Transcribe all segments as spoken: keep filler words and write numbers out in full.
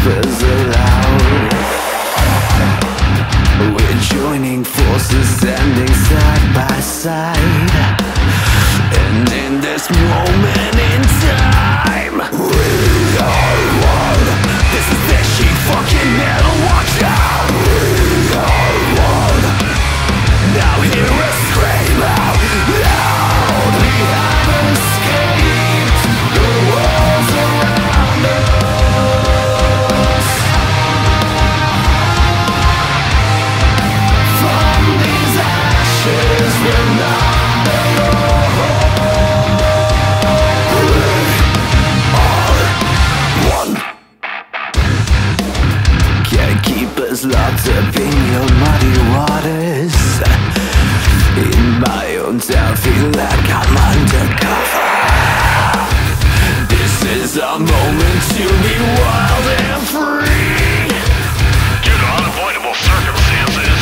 whispers aloud. We're joining forces, standing side by side. And in this moment in time, we are one. This is Deshi fucking metal, watch out. We are one. Now hear us scream out loud. We have escaped the walls around us. From these ashes we're not alone. We are one. Can't keep us locked up in your muddy waters. In my own town, feel like I'm undercover. This is our moment to be wild and free. Due to unavoidable circumstances,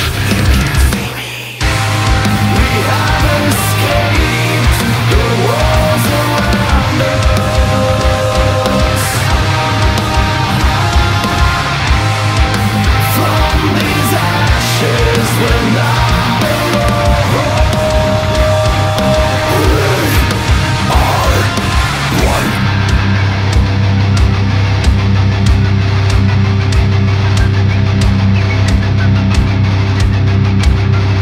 We have escaped the walls around us. From these ashes we're not alone. We are one.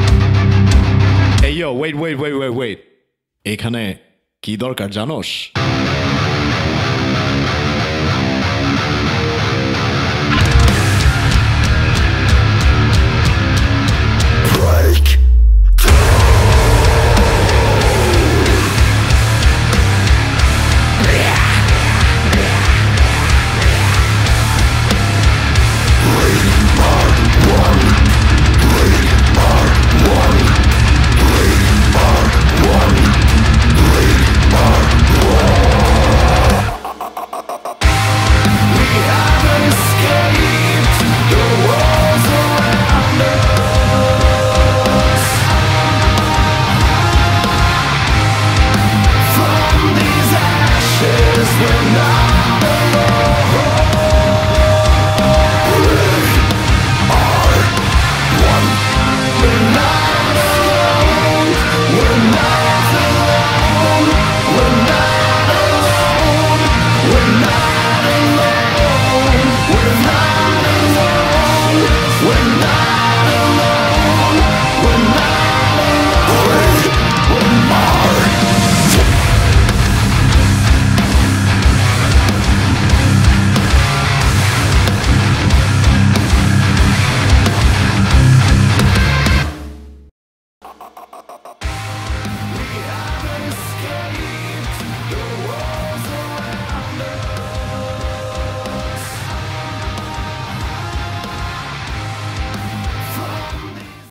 Hey yo, wait, wait, wait, wait, wait. এখানে কি দরকার জানোস?